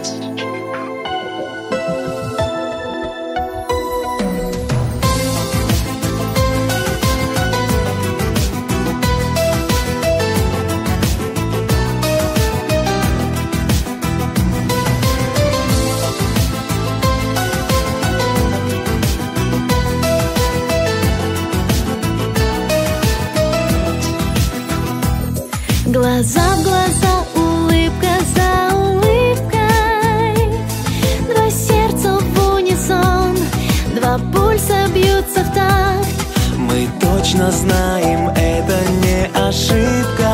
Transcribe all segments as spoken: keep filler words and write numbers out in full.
Глаза в глаза, улыбка за улыбкой, два сердца в унисон, два пульса бьются в такт. Мы точно знаем, это не ошибка,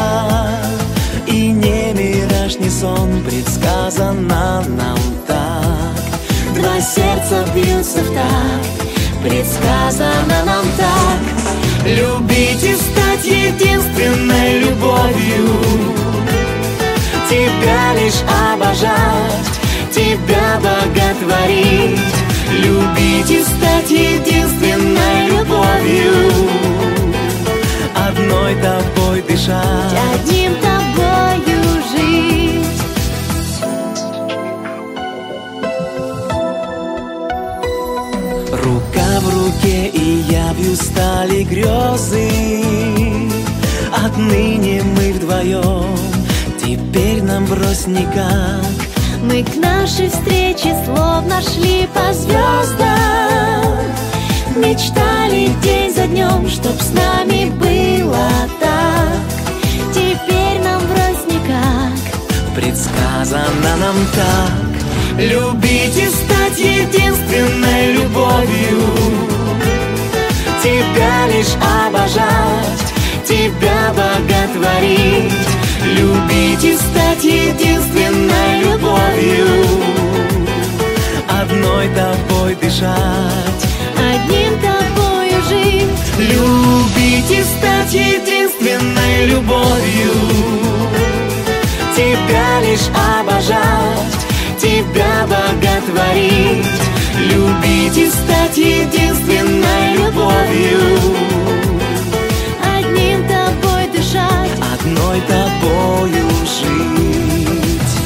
и не мираж, не сон, предсказано нам так. Два сердца бьются в такт, предсказано нам так. Любить и стать единственной любовью, тебя лишь обожать, тебя боготворить. Любить и стать единственной любовью, одной тобой дышать, одним тобою жить. Рука в руке, и явью стали грезы. Отныне мы вдвоем, теперь нам брось никак. Мы к нашей встрече словно шли по звездам, мечтали день за днем, чтоб с нами было так. Теперь нам брось никак, предсказано нам так. Любить и стать единственной любовью, тебя лишь обожать, тебя боготворить. Любить и стать единственной любовью, одной тобой дышать, одним тобою жить. Любить и стать единственной любовью, тебя лишь обожать, тебя боготворить. Любить и стать единственной любовью, одним тобой дышать, одной тобою жить.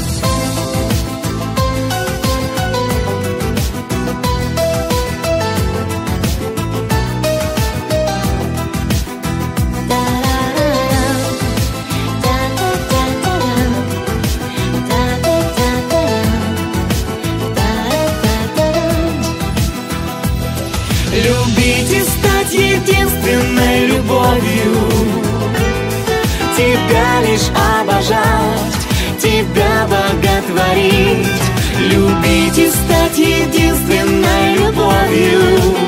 Любить и стать единственной любовью, тебя лишь обожать, тебя боготворить. Любить и стать единственной любовью,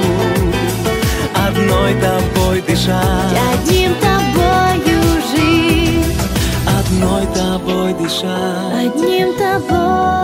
одной тобой дышать, одним тобою жить, одной тобой дышать, одним тобой